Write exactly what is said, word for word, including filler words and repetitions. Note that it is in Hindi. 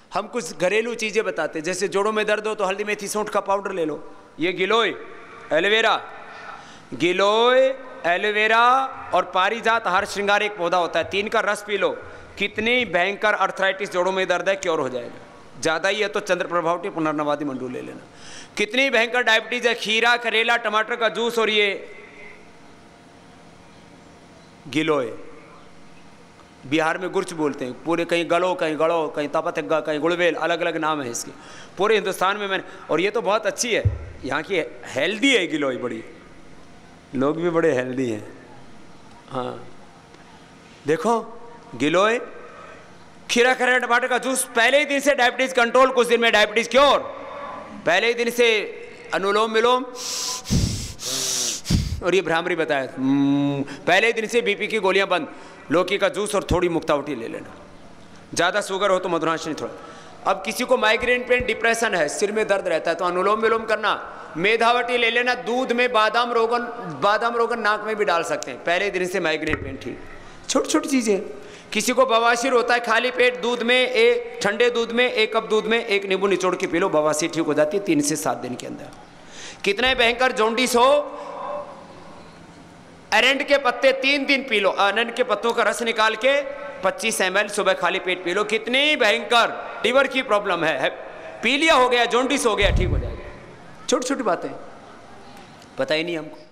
हम कुछ घरेलू चीज़ें बताते, जैसे जोड़ों में दर्द हो तो हल्दी मेथी सौंठ का पाउडर ले लो, ये गिलोय एलोवेरा, गिलोय एलोवेरा और पारिजात हर श्रृंगार एक पौधा होता है, तीन का रस पी लो, कितनी भयंकर अर्थराइटिस जोड़ों में दर्द है क्योर हो जाएगा। ज़्यादा ही है तो चंद्र प्रभावटी पुनर्नवादी मंडू ले लेना। कितनी भयंकर डायबिटीज है, खीरा करेला टमाटर का जूस और ये गिलोय, बिहार में गुर्च बोलते हैं, पूरे कहीं गलो कहीं गड़ो कहीं तपतग्गा कहीं गुड़वेल, अलग अलग नाम है इसके पूरे हिंदुस्तान में। मैंने और ये तो बहुत अच्छी है, यहाँ की हेल्दी है गिलोय, बड़ी लोग भी बड़े हेल्दी हैं। हाँ देखो गिलोय, खीरा करेला टमाटर का जूस, पहले ही दिन से डायबिटीज कंट्रोल, कुछ दिन में डायबिटीज क्योर, पहले ही दिन से अनुलोम विलोम और ये भ्रामरी बताया, पहले ही दिन से बीपी की गोलियां बंद, लौकी का जूस और थोड़ी मुक्तावटी ले लेना, ज़्यादा शुगर हो तो मधुराशनी थोड़ा। अब किसी को माइग्रेन पेन डिप्रेशन है, सिर में दर्द रहता है तो अनुलोम विलोम करना, मेधावटी ले लेना, दूध में बादाम रोगन, बादाम रोगन नाक में भी डाल सकते हैं, पहले दिन से माइग्रेन पेन ठीक। छोटी छोटी चीज़ें। किसी को बवासीर होता है, खाली पेट दूध में एक ठंडे दूध में एक कप दूध में एक नींबू निचोड़ के पी लो, बवासीर ठीक हो जाती है तीन से सात दिन के अंदर। कितने भयंकर जॉन्डिस हो, अरंड के पत्ते तीन दिन पी लो, अरंड के पत्तों का रस निकाल के पच्चीस एम एल सुबह खाली पेट पी लो, कितनी भयंकर लीवर की प्रॉब्लम है, है पी लिया हो गया, जॉन्डिस हो गया, ठीक हो जाएगा। छोटी छोटी बातें पता ही नहीं हमको।